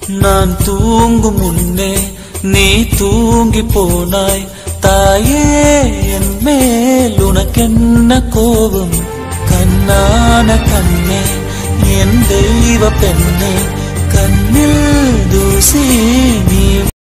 நான் தூங்கும் முன்னே நீ தூங்கி போனாய் தாயே என் மேல் உனக்கென்ன கோபம் கண்ணான கண்ணே என் தெய்வ பெண்ணே கண்ணில் தூசி நீ